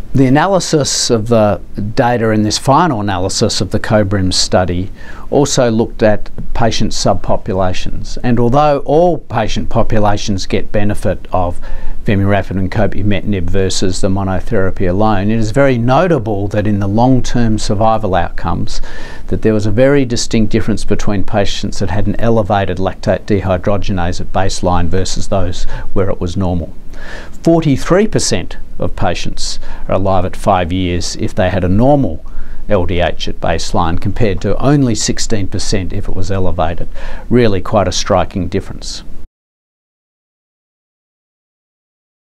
The analysis of the data in this final analysis of the coBRIM study also looked at patient subpopulations, and although all patient populations get benefit of vemurafenib and cobimetinib versus the monotherapy alone, it is very notable that in the long-term survival outcomes that there was a very distinct difference between patients that had an elevated lactate dehydrogenase at baseline versus those where it was normal. 43% of patients are alive at 5 years if they had a normal LDH at baseline, compared to only 16% if it was elevated. Really quite a striking difference.